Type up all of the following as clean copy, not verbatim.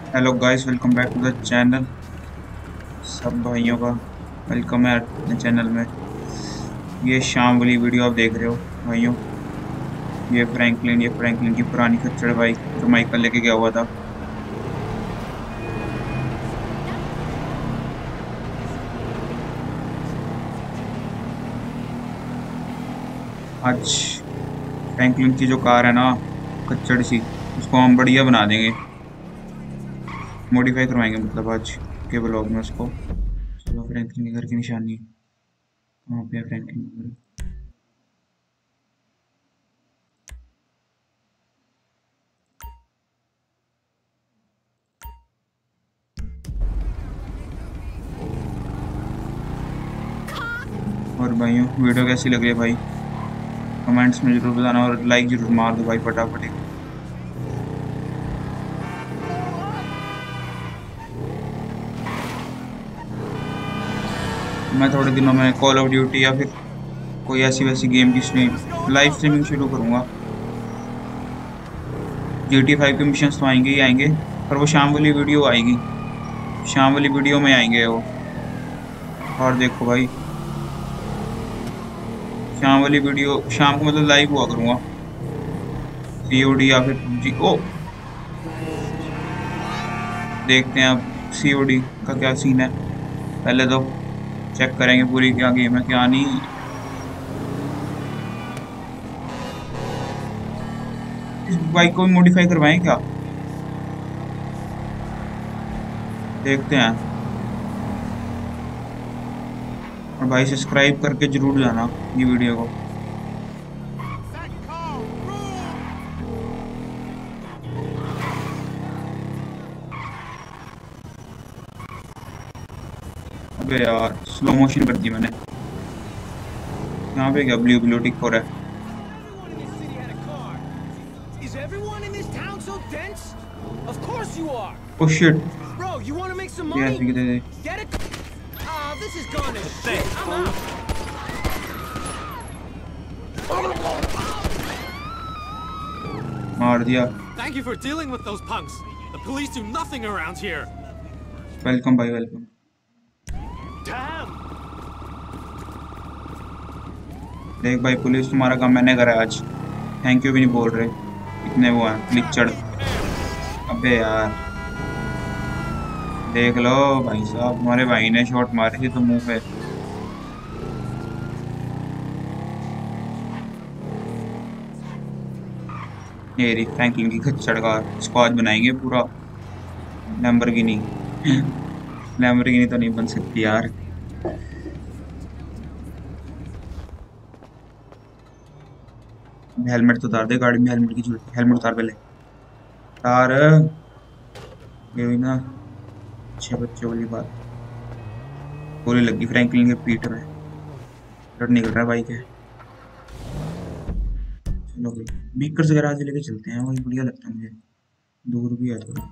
Hello guys, welcome back to the channel. सब भाइयों का वेलकम है अपने चैनल में। ये शाम वाली वीडियो आप देख रहे हो भाइयों। ये फ्रैंकलिन की पुरानी खच्चर बाइक जो माइकल लेके गया हुआ था। आज फ्रैंकलिन की जो कार है ना, खच्चर सी, उसको हम बढ़िया बना देंगे, मॉडिफाई करवाएंगे मतलब आज के ब्लॉग में उसको। चलो, फ्रैंकलिन के घर की निशानी कहाँ पे है? फ्रैंकलिन का घर। और भाइयों, वीडियो कैसी लग रही है भाई? कमेंट्स में जरूर बताना और लाइक जरूर मार दो भाई, फटाफट एक। मैं थोड़े दिनों में कॉल ऑफ ड्यूटी या फिर कोई ऐसी वैसी गेम की लाइव स्ट्रीमिंग शुरू करूंगा। GTA 5 के मिशन तो आएंगे ही आएंगे, पर वो शाम वाली वीडियो आएगी, शाम वाली वीडियो में आएंगे वो। और देखो भाई, शाम वाली वीडियो शाम को मतलब लाइव हुआ करूंगा, COD या फिर PUBG। ओ, देखते हैं अब COD का क्या सीन है। पहले तो चेक करेंगे पूरी क्या गेम है क्या नहीं। इस बाइक को भी मॉडिफाई करवाएं क्या, देखते हैं। और भाई सब्सक्राइब करके जरूर जाना ये वीडियो को। अबे यार, स्लो मोशन कर दी मैंने। यहाँ पे क्या ब्लू ब्लू टिक हो रहा है? Is everyone in this town so dense? Of course you are. Oh shit, Bro, you want to make some ये money? ऐसे किधर है? Get it? This is gone to shit. I'm out. मार दिया। Thank you for dealing with those punks. The police do nothing around here. Welcome भाई, welcome. Damn! देख भाई, police तुम्हारा काम मैंने करा है आज, थैंक यू भी नहीं बोल रहे। इतने वो हैं लिचड़। अबे यार, देख लो भाई साहब, हमारे भाई ने शॉट मारी थी तो मुंह पे। ये रही फ्रैंकलिन की खच्चड़ का स्क्वाड बनाएंगे पूरा। लैम्बोर्गिनी लैम्बोर्गिनी तो नहीं बन सकती यार। हेलमेट तो उतार दे, गाड़ी में हेलमेट की जरूरत है। हेलमेट उतार पहले, उतार। ये हुई ना अच्छे बच्चे वाली बात। गोली लगी फ्रैंकलिन के पीठ में, ब्लड निकल रहा है भाई के। चलो भाई, बीकर से गैराज लेके चलते हैं, वही बढ़िया लगता है मुझे। दूर भी है थोड़ा।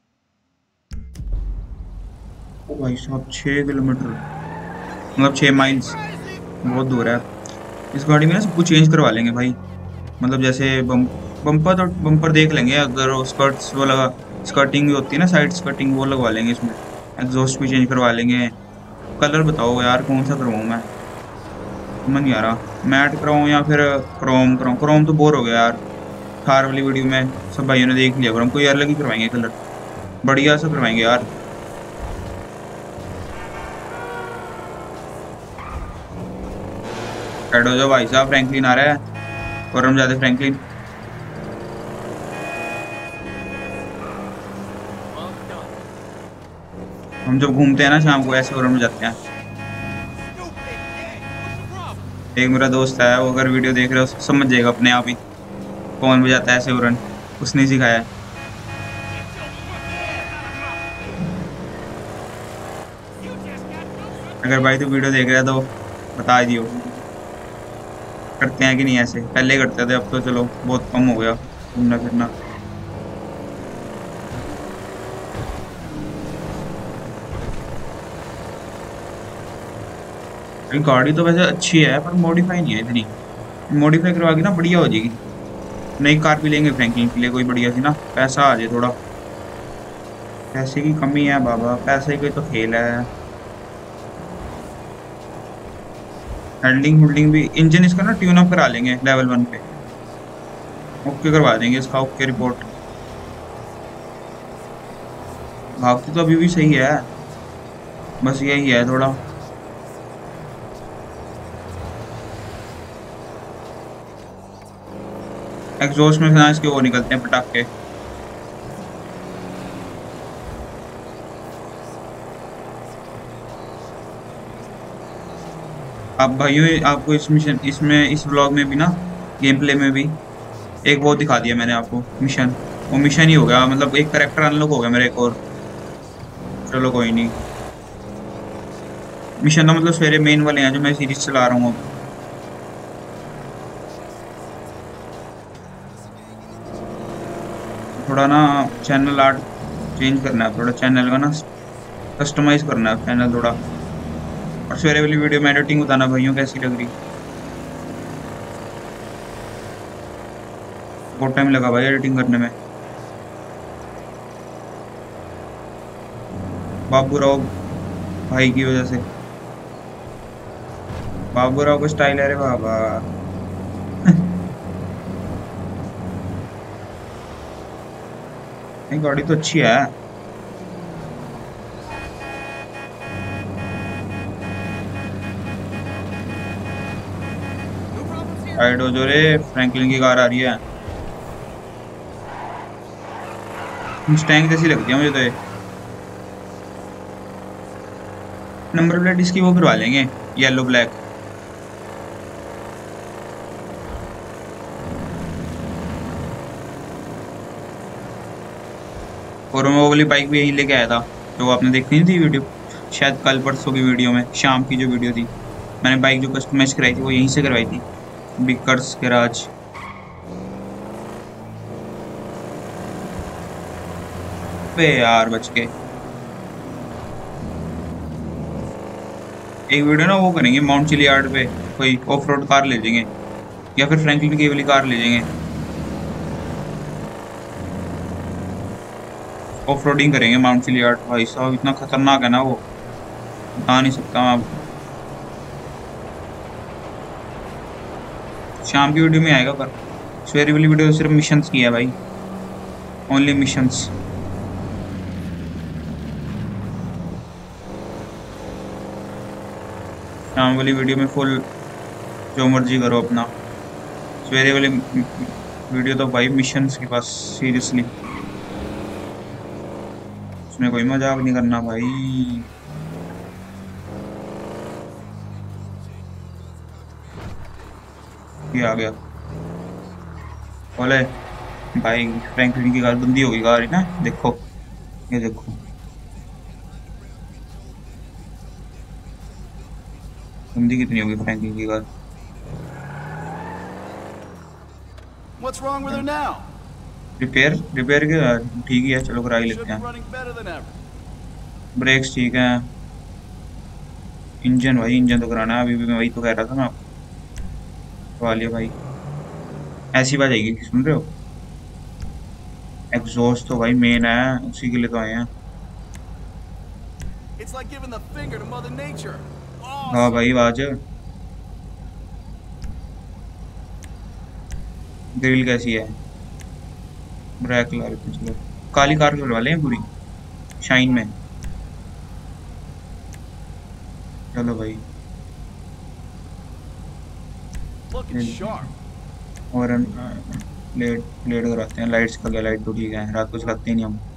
ओ भाई साहब, 6 किलोमीटर, मतलब 6 माइल्स, बहुत दूर है। इस गाड़ी में ना सब कुछ चेंज करवा लेंगे भाई, मतलब जैसे बम्पर, तो बम्पर देख लेंगे, अगर वो स्कर्ट्स वो लगा, स्कर्टिंग भी होती है ना, साइड स्कर्टिंग, वो लगवा लेंगे इसमें। एग्जॉस्ट भी चेंज करवा लेंगे। कलर बताओ यार, कौन सा करवाऊँ मैं, समझ नहीं आ रहा। मैट कराऊँ या फिर क्रोम कराऊँ? क्रोम तो बोर हो गया यार, थार वाली वीडियो में सब भाइयों ने देख लिया, पर हम कोई अलग ही करवाएंगे कलर, बढ़िया सा करवाएंगे यार। ऐड हो जाओ भाई साहब, फ्रैंकलिन आ रहा है, और हम जाते फ्रैंकलिन। हम जब घूमते हैं ना शाम को, ऐसे और में जाते हैं। एक मेरा दोस्त है, वो अगर वीडियो देख रहे हो समझ जाएगा अपने आप ही कौन बजाता है ऐसे उड़न, उसने सिखाया है। अगर भाई तू वीडियो देख रहा है तो बता दियो, करते हैं कि नहीं ऐसे? पहले करते थे, अब तो चलो बहुत कम हो गया घूमना फिरना। गाड़ी तो वैसे अच्छी है, पर मॉडिफाई नहीं है इतनी। मॉडिफाई करवा के ना बढ़िया हो जाएगी। नई कार भी लेंगे फ्रैंकलिन के लिए, कोई बढ़िया सी ना, पैसा आ जाए थोड़ा। पैसे की कमी है बाबा, पैसे की तो खेल है। हैंडलिंग हुल्डिंग भी, इंजन इसका ना ट्यून अप करा लेंगे लेवल 1 पे, ओके करवा देंगे इसका, ओके रिपोर्ट। भागती तो अभी भी सही है, बस यही है थोड़ा। एग्जॉस्ट में फिर इसके वो निकलते हैं पटाखे। आप भाइयों, आपको इस मिशन, इसमें इस ब्लॉग में भी ना, गेम प्ले में भी एक वो दिखा दिया मैंने आपको मिशन। वो मिशन ही हो गया, मतलब एक करेक्टर अनलॉक हो गया मेरा एक और। चलो कोई नहीं, मिशन तो मतलब सवेरे मेन वाले हैं जो मैं सीरीज चला रहा हूँ अब। थोड़ा ना चैनल आर्ट चेंज करना है, थोड़ा चैनल का ना कस्टमाइज करना है चैनल थोड़ा। और सवेरे वाली वीडियो में एडिटिंग बताना भाइयों कैसी लग रही। बहुत टाइम लगा भाई एडिटिंग करने में। बाबू राव भाई की वजह से, बाबू राव का स्टाइल है रे बाबा। नहीं गाड़ी तो अच्छी है। साइड हो जो रे, फ्रैंकलिन की कार आ रही है। मुस्टैंग जैसी लगती है मुझे तो ये। नंबर प्लेट इसकी वो करवा लेंगे, येलो ब्लैक। और मैं वो वाली बाइक भी यही लेके आया था जो आपने देखी नहीं थी वीडियो, शायद कल परसों की वीडियो में, शाम की जो वीडियो थी, मैंने बाइक जो कस्टमाइज कराई थी वो यहीं से करवाई थी, बिकर्स गैराज। बे यार बच के। एक वीडियो ना वो करेंगे माउंट चिलियार्ड पे, कोई ऑफ रोड कार ले जाएंगे, या फिर फ्रैंकलिन की वाली कार ले जाएंगे, ऑफ रोडिंग करेंगे माउंट चिलियार्ड। भाई साहब इतना खतरनाक है ना वो, बता नहीं सकता मैं आपको। शाम की वीडियो में आएगा, पर सवेरे वाली वीडियो सिर्फ मिशंस की है भाई, ओनली मिशंस। शाम वाली वीडियो में फुल जो मर्जी करो अपना, सवेरे वाली वीडियो तो भाई मिशंस के पास, सीरियसली उसमें कोई मजाक नहीं करना भाई। ये आ गया बोले भाई, फ्रैंकलिन की कार बंदी होगी कार है ना, देखो ये देखो, बंदी कितनी होगी फ्रैंकलिन की car. What's wrong with her now? Repair, repair के ठीक ही है, चलो करा ही Should लेते be हैं। running better than ever. Brakes ठीक है, इंजन भाई इंजन तो कराना है, अभी भी मैं वही तो कह रहा था मैं आपको, करवा लिया भाई। ऐसी बात आएगी, सुन रहे हो, एग्जॉस्ट तो भाई मेन है, उसी के लिए तो आए हैं। It's like giving the finger to Mother Nature. हाँ Awesome. भाई आवाज, ग्रिल कैसी है, ब्लैक कलर की, चलो काली कार करवा लें पूरी शाइन में। चलो भाई Looking sharp. और लेट लेट कराते हैं। लाइट्स का क्या, लाइट तो ठीक है, रात को चलाते ही नहीं हम।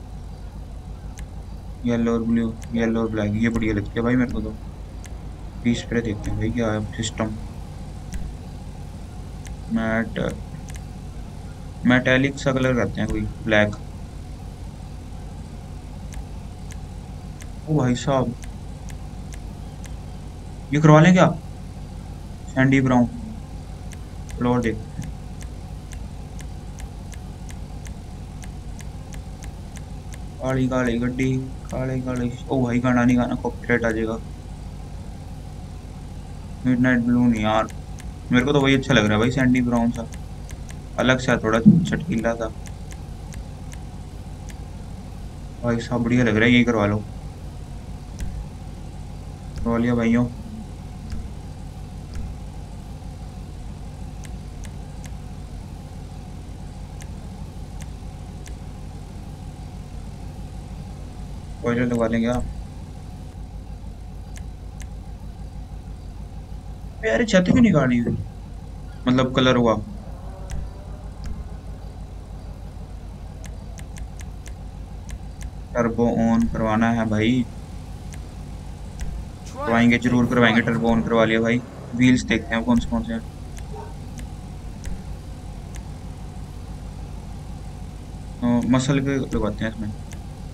येलो और ब्लू, येलो और ब्लैक, ये बढ़िया लगती है भाई मेरे को तो। 20 पे देखते हैं भाई क्या है सिस्टम। मैट, मेटालिक सा कलर करते हैं कोई, ब्लैक। ओ भाई साहब ये करवा लें क्या, सैंडी ब्राउन, फ्लोर देखते हैं। काली काली गड्डी, काली काली, ओ भाई गाना नहीं गाना, कॉपीराइट आ जाएगा। मिडनाइट ब्लू नहीं यार, मेरे को तो वही अच्छा लग रहा है भाई, सैंडी ब्राउन सा, अलग सा, थोड़ा चटकीला था। भाई साहब बढ़िया लग रहा है, यही करवा लिया भाइयों। बॉयलर लगवा लेंगे आप यार, छत क्यों नहीं गाड़ी हुई, मतलब कलर हुआ। टर्बो ऑन करवाना है भाई, Try not करवाएंगे, to take जरूर करवाएंगे, fright. टर्बो ऑन करवा लिया भाई। व्हील्स देखते हैं कौन से हैं। तो मसल के लगवाते हैं इसमें।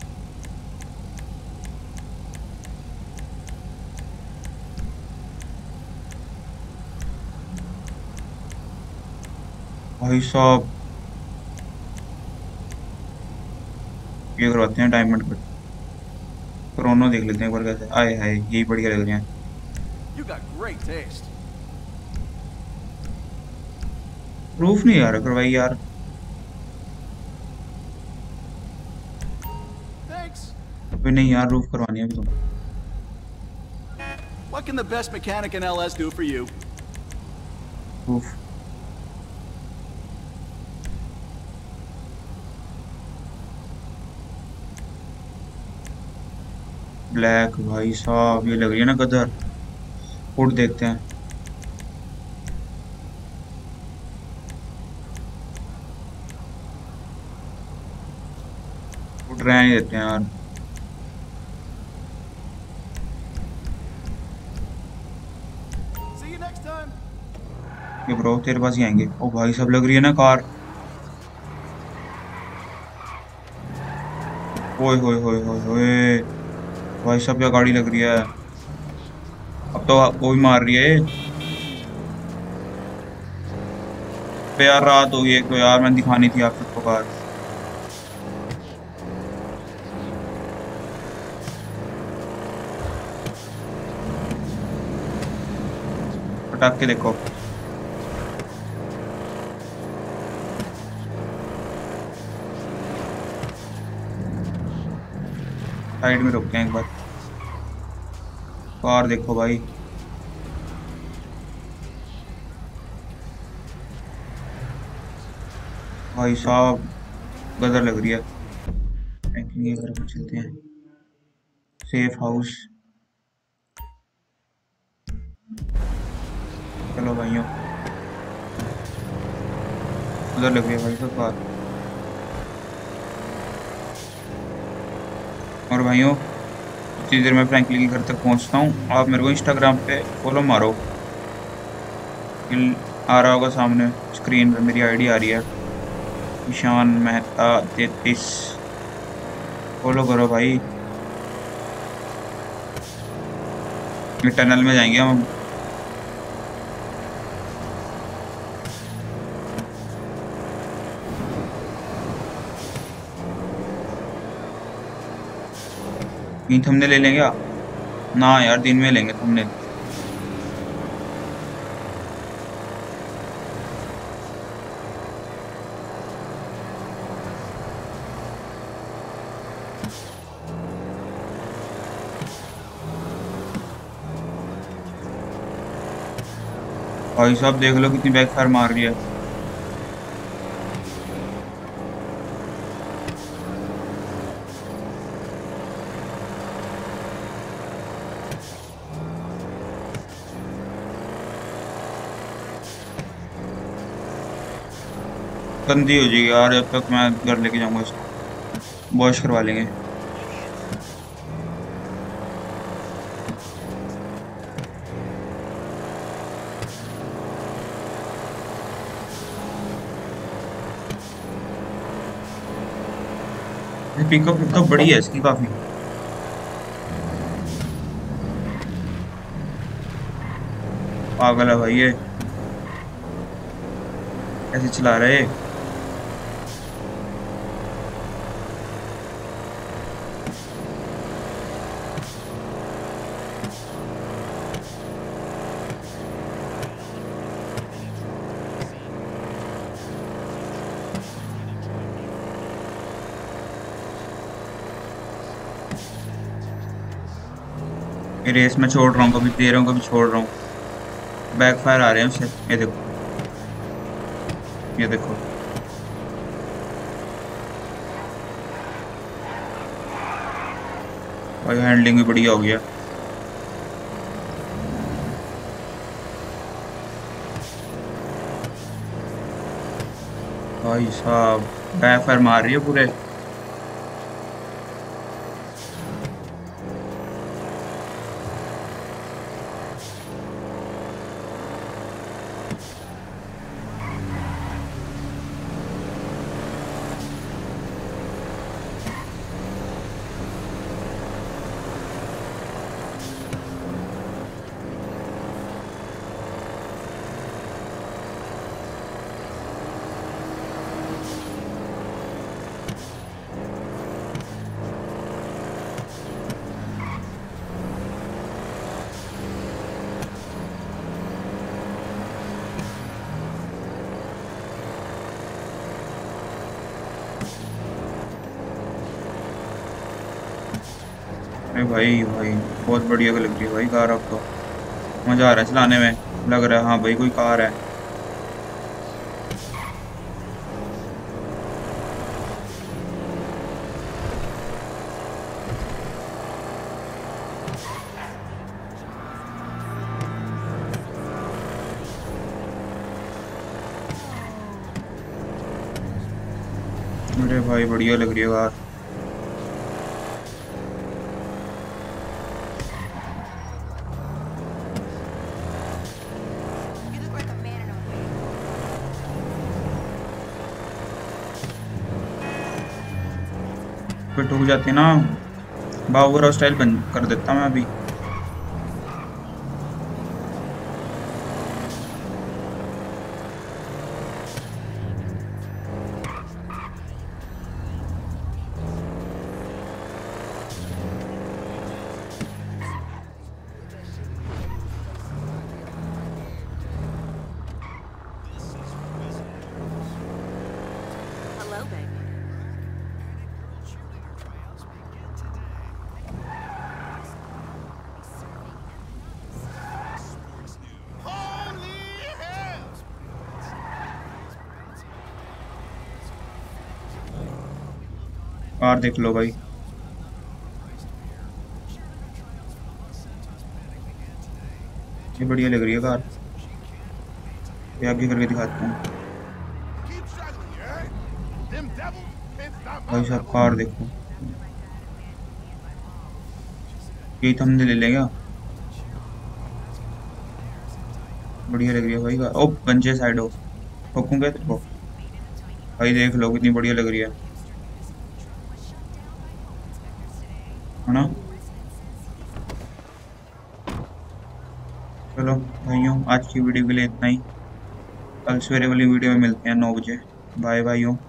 भाई साहब ये करवाते हैं डायमंड कट। क्रोनो देख लेते हैं एक बार कैसे, आए हाय यही बढ़िया लग रहे हैं। You got great taste. Proof नहीं यार करवाई यार। Thanks. अभी नहीं यार, रूफ करवानी है अभी तो। What can the best mechanic in LS do for you? Roof black, भाई साहब ये लग रही है ना गदर। फुट देखते हैं। फुट रहने देते हैं यार। See you next time. ये ब्रो तेरे पास ही आएंगे। ओ भाई साहब लग रही है ना कार। ओए होए होए होए होए, भाई साहब क्या गाड़ी लग रही है। अब तो वो भी मार रही है ये। बे यार रात हो गई एक तो यार, मैंने दिखानी थी आप सबको कार। पटाख के देखो। साइड में रुकते हैं एक बार। कार देखो भाई। भाई साहब गदर लग रही है। ये घर पर चलते हैं। Safe house. चलो भाइयों, उधर लग रही है भाई साहब कार। और भाइयों इतनी देर में फ्रैंकली के घर तक पहुंचता हूँ। आप मेरे को इंस्टाग्राम पे फॉलो मारो। आ रहा होगा सामने स्क्रीन पे, मेरी आईडी आ रही है, ईशान मेहता 33। फॉलो करो भाई। ये टनल में जाएंगे हम। यही थंबनेल ले लेंगे क्या? ना यार दिन में लेंगे थंबनेल। भाई साहब देख लो कितनी बैक फायर मार रही है। गंदी हो जाएगी यार, जब तक मैं घर लेके जाऊंगा इसको। वॉश करवा लेंगे। पिकअप तो बड़ी है इसकी काफी। पागल है भाई ये, कैसे चला रहे हैं। ये रेस में छोड़ रहा हूँ, कभी दे रहा हूँ, कभी छोड़ रहा हूँ। बैक फायर आ रहे हैं उससे। ये देखो, ये देखो। भाई हैंडलिंग भी बढ़िया हो गया। भाई साहब बैक फायर मार रही है पूरे। अरे भाई भाई बहुत बढ़िया लग रही है भाई कार। अब तो मजा आ रहा है चलाने में, लग रहा है हाँ भाई कोई कार है। अरे भाई बढ़िया लग रही है car. You look like a man in a wig. फिर ठुक जाती ना, बाबूराव स्टाइल बंद कर देता मैं अभी। Hello, baby. कार देख लो भाई, ये बढ़िया लग रही है कार। ये आगे करके दिखाता हूँ। भाई साहब कार देखो, यही तो हमने ले लेंगे। बढ़िया लग रही है भाई कार। ओ पंजे साइड हो, ठोकूंगा तेरे को। भाई देख लो कितनी बढ़िया लग रही है ना। चलो भाइयों आज की वीडियो के लिए इतना ही। कल सवेरे वाली वीडियो में मिलते हैं 9 बजे। बाय भाइयों।